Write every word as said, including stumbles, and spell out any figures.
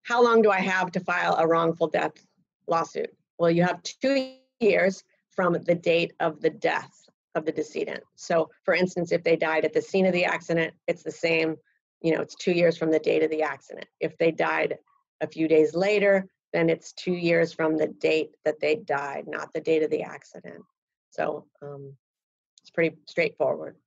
how long do I have to file a wrongful death lawsuit? Well, you have two years from the date of the death of the decedent. So for instance, if they died at the scene of the accident, it's the same, you know, it's two years from the date of the accident. If they died a few days later, then it's two years from the date that they died, not the date of the accident. So um, it's pretty straightforward.